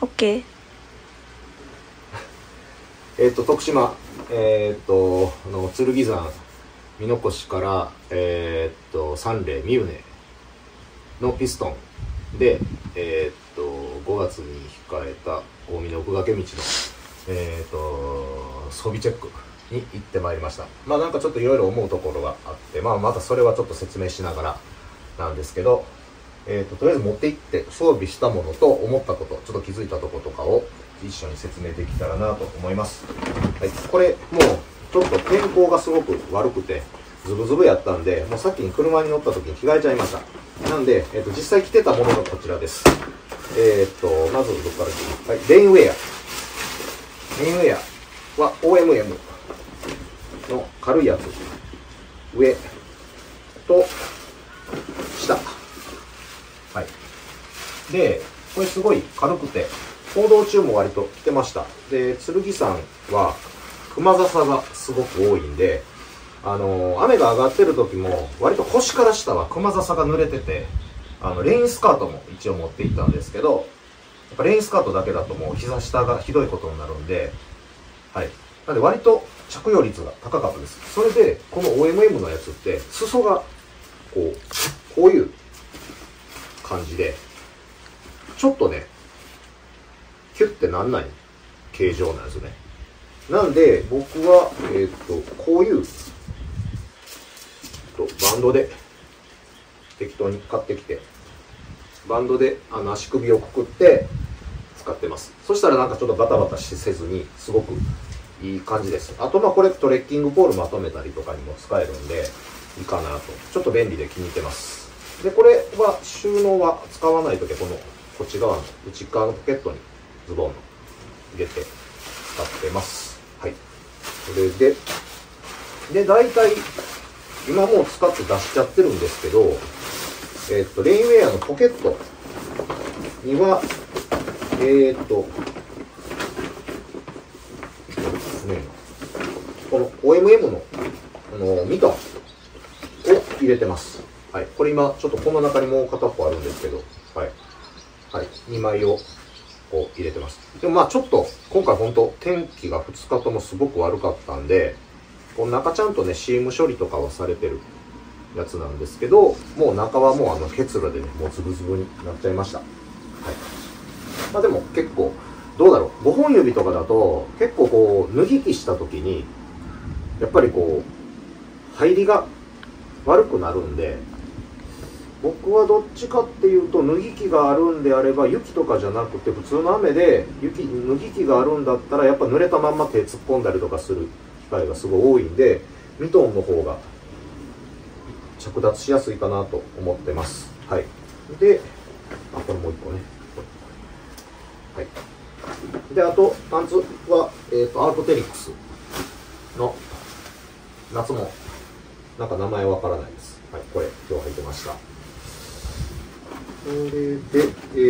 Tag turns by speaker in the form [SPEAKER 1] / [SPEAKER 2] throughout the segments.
[SPEAKER 1] OK。
[SPEAKER 2] 徳島、の剣山美濃越から、三例三畝のピストンで、5月に控えた近江の奥掛道の、装備チェックに行ってまいりました。まあなんかちょっといろいろ思うところがあって、まあまたそれはちょっと説明しながらなんですけど、とりあえず持って行って装備したものと思ったこと、ちょっと気づいたところとかを一緒に説明できたらなと思います。はい、これもうちょっと天候がすごく悪くてズブズブやったんで、もうさっきに車に乗った時に着替えちゃいました。なんで、実際着てたものがこちらです。まずどこからいく、はい、レインウェア。レインウェアは OMM の軽いやつ。上と下。はい。で、これすごい軽くて、行動中も割と着てました。で、剣山は熊笹がすごく多いんで、雨が上がってる時も割と腰から下は熊笹が濡れてて、レインスカートも一応持っていったんですけど、やっぱレインスカートだけだともう膝下がひどいことになるんで、はい。なんで割と着用率が高かったです。それで、この OMM のやつって、裾が、こういう感じで、ちょっとね、キュッてなんない形状なんですよね。なんで、僕は、こういう、バンドで、適当に買ってきて、バンドで足首をくくって使ってます。そしたらなんかちょっとバタバタせずに、すごくいい感じです。あとまあこれトレッキングポールまとめたりとかにも使えるんで、いいかなと。ちょっと便利で気に入ってます。で、これは収納は使わないときはこの、こっち側の、内側のポケットにズボンの入れて使ってます。はい。それで、大体、今もう使って出しちゃってるんですけど、レインウェアのポケットには、この OMM の、ミトンを入れてます。はい。これ今、ちょっとこの中にもう片方あるんですけど、はい。はい。2枚をこう入れてます。でもまあちょっと、今回本当天気が2日ともすごく悪かったんで、この中ちゃんとね、シーム処理とかはされてるやつなんですけど、もう中はもう結露でね、もうズブズブになっちゃいました。はい。まあでも結構、どうだろう。5本指とかだと、結構こう、脱ぎ着した時に、やっぱりこう、入りが悪くなるんで、僕はどっちかっていうと、脱ぎ着があるんであれば、雪とかじゃなくて、普通の雨で、脱ぎ着があるんだったら、やっぱ濡れたまんま手突っ込んだりとかする機会がすごい多いんで、ミトンの方が着脱しやすいかなと思ってます。はい。で、これもう一個ね。はい。で、あと、パンツは、アートテリックスの夏も、なんか名前わからないです。はい、これ、今日履いてました。それで、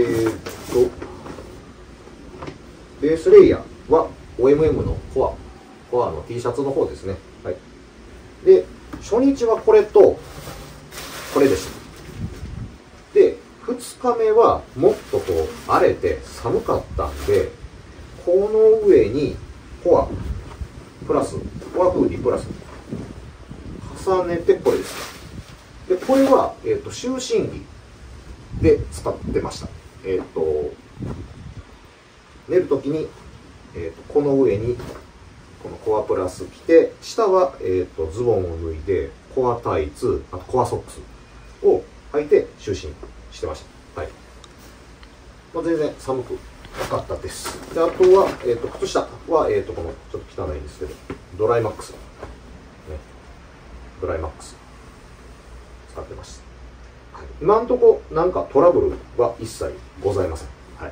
[SPEAKER 2] ベースレイヤーは OMM のコアの T シャツの方ですね。はい。で、初日はこれと、これでした。で、2日目はもっとこう、荒れて寒かったんで、この上にコアフーディプラス、重ねてこれです。で、これは、就寝着で使ってました。寝るときに、この上に、このコアプラス着て、下は、ズボンを脱いで、コアタイツ、あとコアソックスを履いて就寝してました。はい。まあ、全然寒くなかったです。で、あとは、靴下は、この、ちょっと汚いんですけど、ドライマックス。ね。ドライマックス。使ってました。はい、今んとこ、なんかトラブルは一切ございません。はい。はい、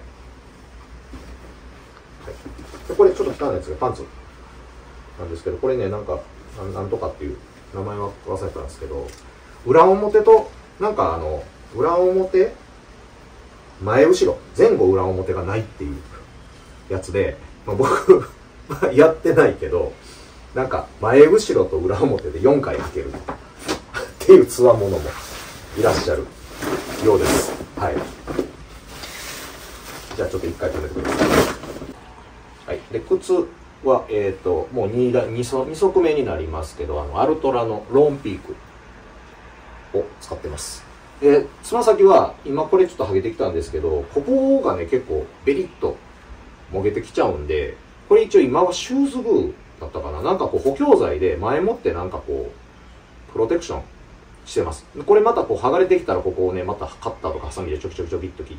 [SPEAKER 2] でこれちょっと汚いやつがパンツなんですけど、これね、なんか、なんとかっていう名前は忘れたんですけど、裏表と、なんか裏表、前後ろ、前後裏表がないっていうやつで、まあ、僕やってないけど、なんか前後ろと裏表で4回履けるっていうつわものもいらっしゃるようです。はい。 じゃあちょっと一回止めてください。はい。で、靴は、もう2足目になりますけど、アルトラのローンピークを使ってます。つま先は、今これちょっと剥げてきたんですけど、ここがね、結構ベリッともげてきちゃうんで、これ一応今はシューズグーだったかな。なんかこう補強剤で前もってなんかこう、プロテクションしてます。これまたこう剥がれてきたらここをね、またカッターとかハサミでちょきちょきちょきっと切って、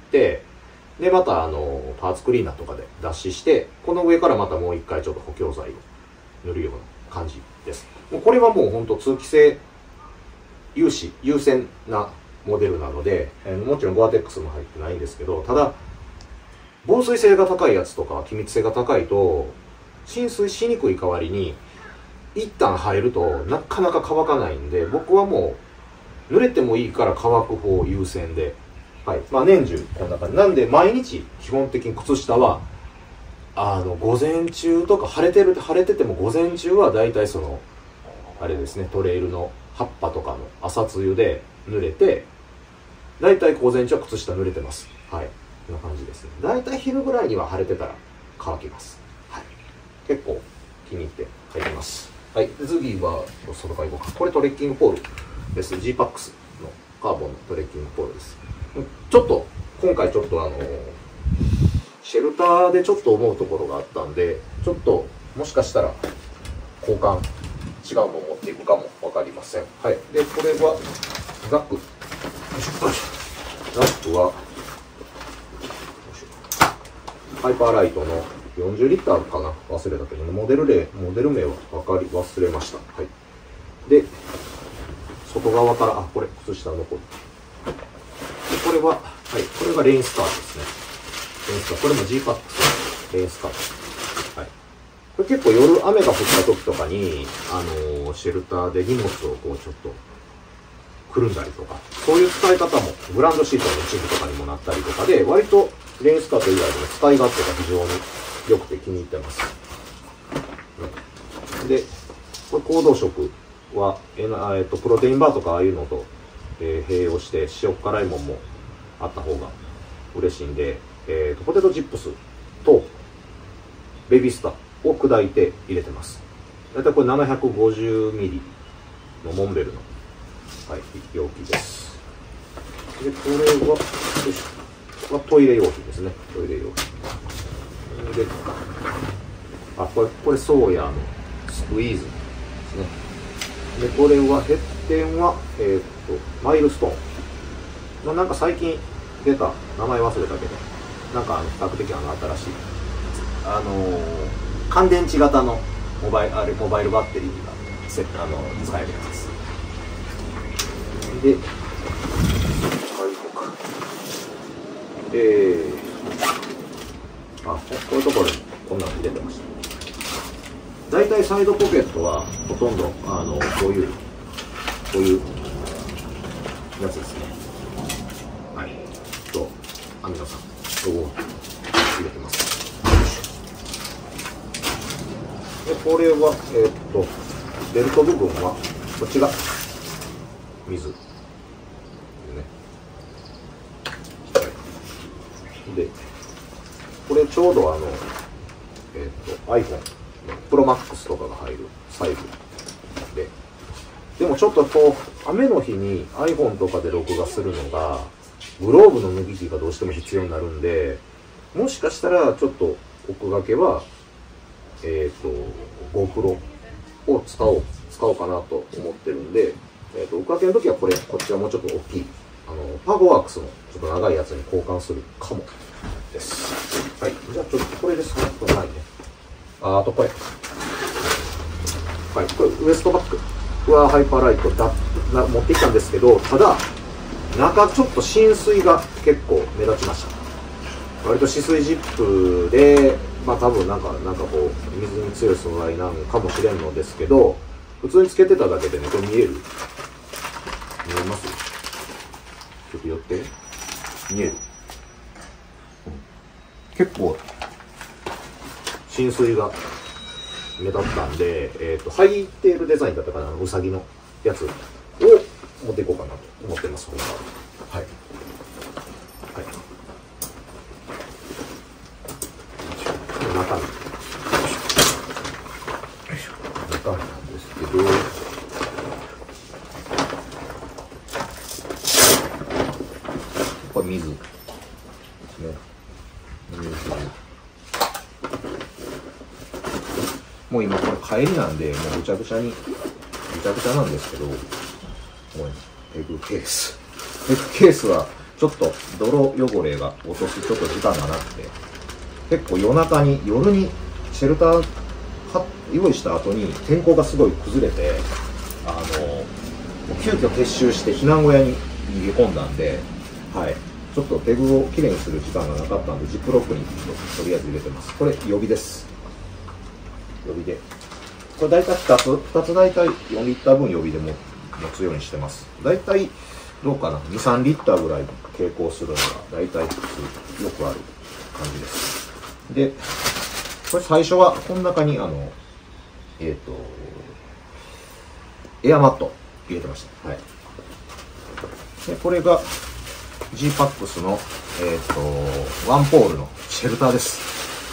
[SPEAKER 2] で、またパーツクリーナーとかで脱脂して、この上からまたもう一回ちょっと補強剤を塗るような感じです。もうこれはもうほんと通気性優先なモデルなので、もちろんゴアテックスも入ってないんですけど、ただ、防水性が高いやつとか気密性が高いと、浸水しにくい代わりに、一旦入るとなかなか乾かないんで、僕はもう濡れてもいいから乾く方優先で、はい。まあ年中こんな感じ。なんで毎日基本的に靴下は、午前中とか晴れてても午前中は大体あれですね、トレイルの葉っぱとかの朝露で濡れて、大体午前中は靴下濡れてます。はい。こんな感じですね。大体昼ぐらいには晴れてたら乾きます。はい。結構気に入って履いてます。はい。次は、外から行こうか。これトレッキングポールです。G-PAX のカーボンのトレッキングポールです。ちょっと、今回ちょっとシェルターでちょっと思うところがあったんで、ちょっと、もしかしたら、交換、違うのを持っていくかもわかりません。はい。で、これは、ザック。ザックは、ハイパーライトの40リッターかな忘れたけど、モデル名は忘れました。はい。で、外側から、これ、靴下の残る。これは、はい、これがレインスカートですね。レインスカート。これも G-PAX レインスカート。はい。これ結構夜雨が降った時とかに、シェルターで荷物をこうちょっと、くるんだりとか、そういう使い方も、グランドシートの一部とかにもなったりとかで、割とレインスカート以外でも使い勝手が非常に良くて気に入ってます。で、これ行動食は、プロテインバーとかああいうのと、併用して塩辛いもんもあった方が嬉しいんで、ポテトチップスとベビースターを砕いて入れてます。だいたいこれ750ミリのモンベルの、はい、容器です。で、これは、よいしょ、トイレ用品ですね。トイレ用品。で、これソーヤのスクイーズですね。で、これは、ヘッテンは、マイルストーン。まあ、なんか最近出た、名前忘れたけど、なんか比較的新しい、乾電池型のモバイルバッテリーが使えるやつです。で、こういうところにこんなの入れてました。大体サイドポケットはほとんどこういうやつですね。はい。アミノ酸を入れてます。で、これはベルト部分はこっちが水ですね。で、これちょうどiPhone の Pro Max とかが入るサイズで、でもちょっとこう雨の日に iPhone とかで録画するのがグローブの脱ぎ着がどうしても必要になるんで、もしかしたらちょっと奥掛けはGoPro を使おうかなと思ってるんで、奥掛けの時はこっちはもうちょっと大きいパゴワークスのちょっと長いやつに交換するかもです。はい。じゃあちょっとこれですね。これないね。あとこれ。はい。これウエストバッグはハイパーライト持ってきたんですけど、ただ中ちょっと浸水が結構目立ちました。割と止水ジップで、まあ多分なんかこう水に強い素材なのかもしれんのですけど、普通につけてただけでね、これ見えます？ちょっと寄って見える？結構浸水が目立ったんで、履いているデザインだったかな、うさぎのやつを持っていこうかなと思ってます。はい。はい。 れ水ですね。もう今これ帰りなんで、もうぐちゃぐちゃなんですけど、もうペグケース。ペグケースはちょっと泥汚れが落とすちょっと時間がなくて、結構夜にシェルター用意した後に天候がすごい崩れて、急遽撤収して避難小屋に逃げ込んだんで、はい。ちょっとペグをきれいにする時間がなかったんで、ジップロックにとりあえず入れてます。これ予備です。予備で。これ大体2つ大体4リッター分予備で持つようにしてます。大体どうかな、2、3リッターぐらい傾向するのが大体普通よくある感じです。で、これ最初はこの中にエアマット入れてました。はい。で、これが G-PAX のワンポールのシェルターです。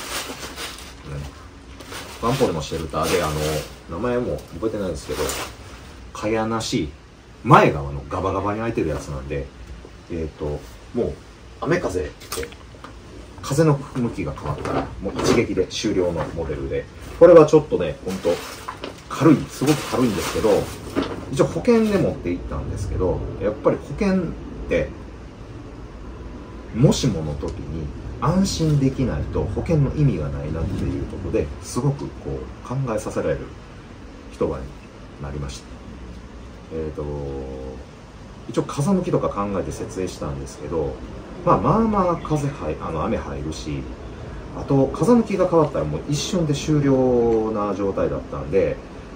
[SPEAKER 2] ワンポールのシェルターで、名前も覚えてないんですけど、かやなし、前側のガバガバに開いてるやつなんで、もう、雨風で、風の向きが変わったら、もう一撃で終了のモデルで、これはちょっとね、ほんと、すごく軽いんですけど、一応保険で持って行ったんですけど、やっぱり保険って、もしもの時に安心できないと保険の意味がないなっていうことですごくこう考えさせられる一晩になりました。一応風向きとか考えて設営したんですけど、まあ雨入るし、あと風向きが変わったらもう一瞬で終了な状態だったんで、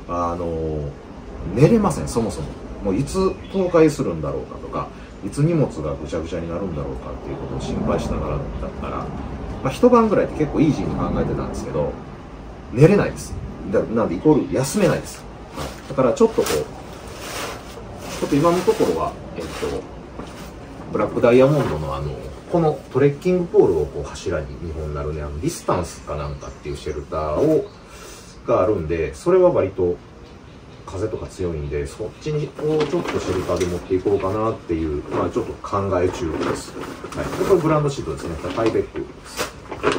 [SPEAKER 2] 寝れません。そもそももういつ倒壊するんだろうかとか、いつ荷物がぐちゃぐちゃになるんだろうかっていうことを心配しながらだったら、まあ一晩ぐらいって結構イージーに考えてたんですけど、寝れないです。なんでイコール休めないです。はい、だからちょっと今のところはブラックダイヤモンドのこのトレッキングポールをこう柱に2本なるね、ディスタンスかなんかっていうシェルターがあるんで、それは割と風とか強いんで、そっちにちょっとシェルターで持っていこうかなっていう、まあちょっと考え中です。はい。で、これブランドシートですね。タイベックです。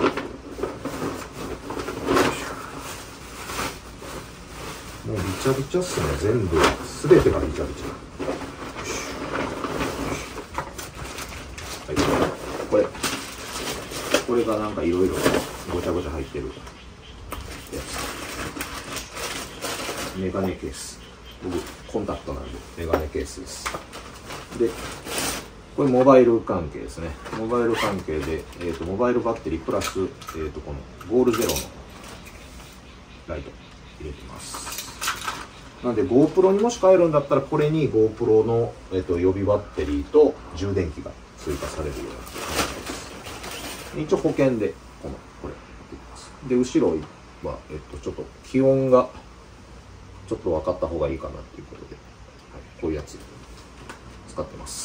[SPEAKER 2] もうびちゃびちゃっすね。全部、すべてがびちゃびちゃ。はい。これがなんかいろいろごちゃごちゃ入ってるやつ。メガネケース。僕、コンタクトなんで、メガネケースです。で、これモバイル関係ですね。モバイル関係で、モバイルバッテリープラス、このゴールゼロのライト入れてます。なんで GoPro にもし変えるんだったら、これに GoPro の、予備バッテリーと充電器が追加されるような感じです。一応保険で、これ、で、後ろは、ちょっと気温が、ちょっと分かった方がいいかなっていうことで、はい、こういうやつ使ってます。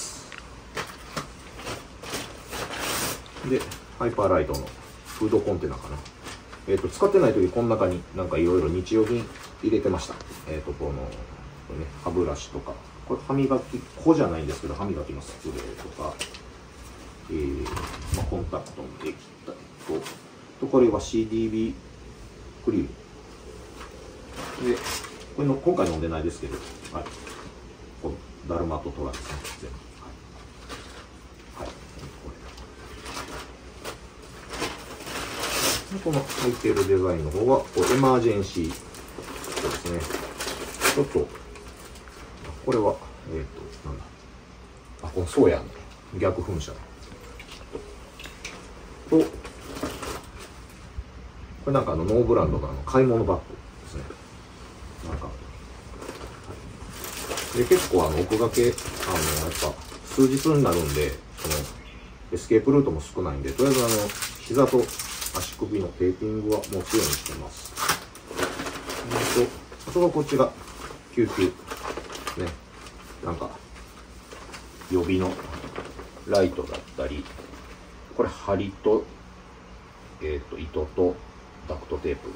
[SPEAKER 2] で、ハイパーライトのフードコンテナかな。使ってない時この中になんかいろいろ日用品入れてました。これね、歯ブラシとか、これ歯磨き粉じゃないんですけど、歯磨きのスプレーとか、コンタクトの液体と、これは CDB クリーム。で、これの今回飲んでないですけど、はい、このダルマとトラですね、全部。はい、はい、これ。で、この入っているデザインの方は、エマージェンシーですね。ちょっと、これは、なんだ。このソーヤの逆噴射と、これなんかノーブランドの買い物バッグですね。なんか、で結構奥掛けやっぱ数日になるんで、エスケープルートも少ないんで、とりあえず膝と足首のテーピングは持つようにしてます。あとこっちが救急ね、なんか予備のライトだったり、これ針と糸とダクトテープ。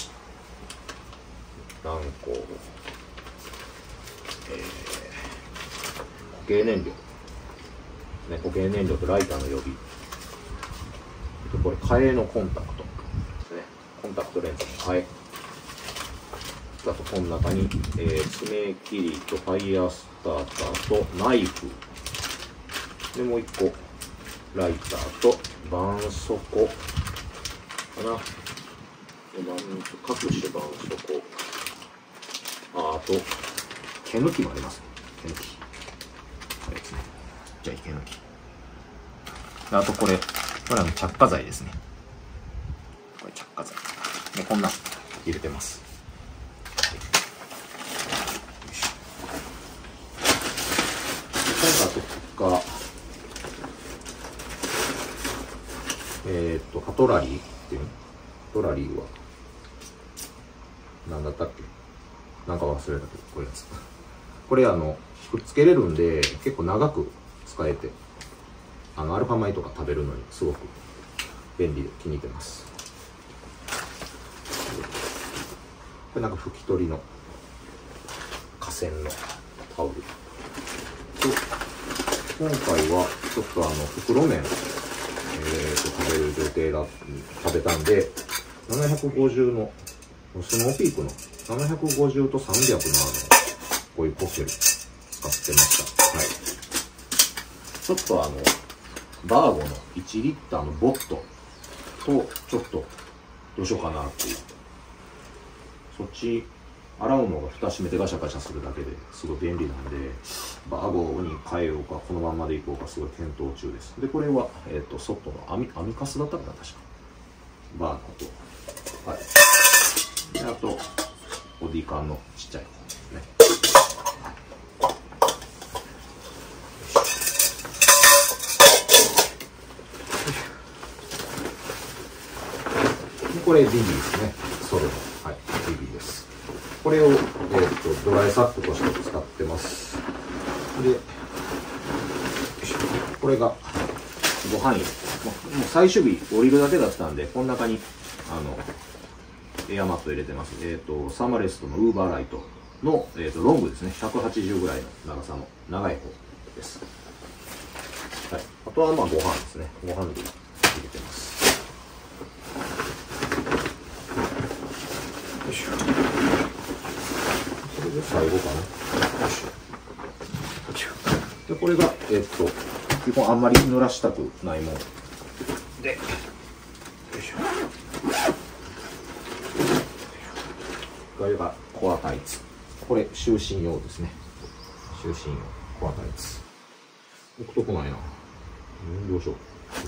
[SPEAKER 2] 軟膏、固形燃料、 ね、固形燃料とライターの予備。これ、替えのコンタクトですね。コンタクトレンズの替え。あと、この中に、爪切りとファイヤースターターとナイフ。で、もう一個、ライターと絆創膏かな。各種絆創膏。あと、毛抜きもありますね。毛抜き。これですね。じゃあ、毛抜き。あと、これは着火剤ですね。これ着火剤。もうこんな入れてます。コンタクトが、カトラリーっていうの？カトラリーは、何だったっけ？なんか忘れたけど、こういうやつ。これくっつけれるんで、結構長く使えて、アルファ米とか食べるのにすごく便利で気に入ってます。これなんか拭き取りの河川のタオル。今回はちょっと袋麺、食べる予定食べたんで、750の、スノーピークの750と300のこういうポケル使ってました。はい。ちょっとバーゴの1リッターのボットと、ちょっと、どうしようかなっていう。そっち、洗うのが蓋閉めてガシャガシャするだけですごい便利なんで、バーゴに変えようか、このまんまでいこうか、すごい検討中です。で、これは、外の網カスだったかな、確か。バーゴと。はい。で、あと、ボディ缶のちっちゃい方ですね。これビビですね。ソルの、はい、ビビです。これを、ドライサックとして使ってます。で、これがご飯入れ。もう最終日降りるだけだったんで、この中にエアマット入れてます。サーマレストのウーバーライトの、ロングですね。180ぐらいの長さの長い方です。はい。あとはまあご飯ですね。ご飯類入れてます。よいしょ。それで最後かな。よいしょ。で、これが、基本あんまり濡らしたくないもの。で、よいしょ。これがコアタイツ。これ、就寝用ですね。就寝用、コアタイツ。置くとこないな。どうしよ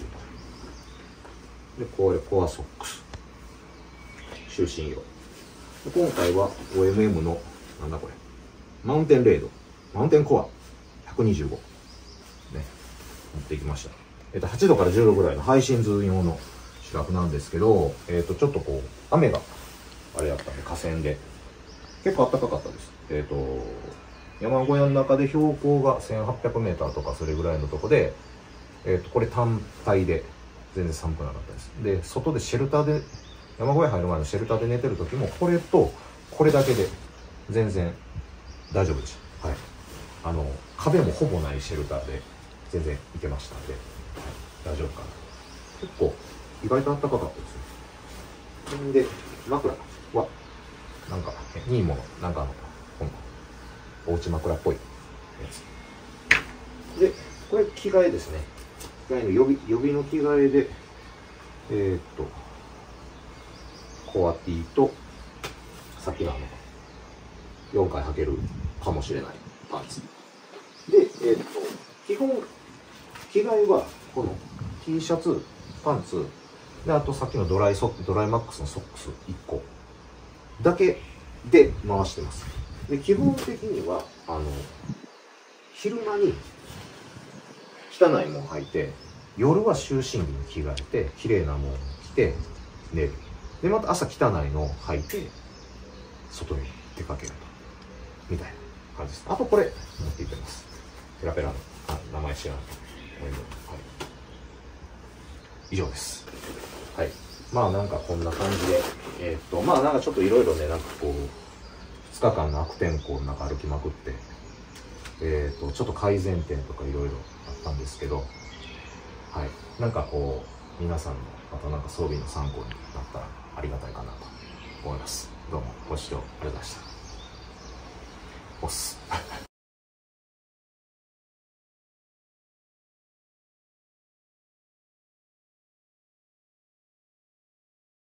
[SPEAKER 2] う。で、これ、コアソックス。就寝用。今回は OMM の、なんだこれ、マウンテンレイド、マウンテンコア125、ね、持ってきました。8度から10度ぐらいのハイシンズ用のシュラフなんですけど、ちょっとこう、雨があれやったんで、河川で、結構暖かかったです。山小屋の中で標高が1800メーターとかそれぐらいのとこで、これ単体で全然寒くなかったです。で、外でシェルターで、山小屋入る前のシェルターで寝てる時も、これとこれだけで全然大丈夫でした。はい。壁もほぼないシェルターで全然いけましたんで、はい、大丈夫かな。結構意外と暖かかったですね。で、枕はなんかニーモのなんかこのおうち枕っぽいやつで、これ着替えですね。着替えの予備の着替えでコアティとさっきの4回履けるかもしれないパンツで、基本着替えはこの T シャツ、パンツで、あとさっきのドライマックスのソックス1個だけで回してます。で、基本的には昼間に汚いもん履いて、夜は就寝着に着替えて綺麗なもん着て寝る。で、また朝汚いのを履いて外に出かけるとみたいな感じです。あとこれ持っていってます。ペラペラの名前知らない。はい、以上です。はい。まあなんかこんな感じで、まあなんかちょっといろいろね、なんかこう2日間の悪天候の中歩きまくって、 ちょっと改善点とかいろいろあったんですけど、はい、なんかこう皆さんのまたなんか装備の参考になったらありがたいかなと思います。どうもご視聴ありがとうございました。おっす。